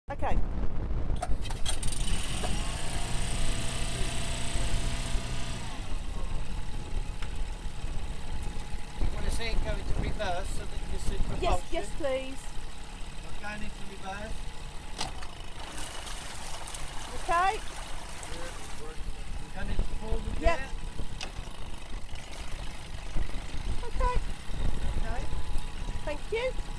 Okay. You want to see it go into reverse so that you can see the propulsion? Yes, please. I'm going into reverse. Okay. I'm going into forward Yep. gear. Okay. Okay. Thank you.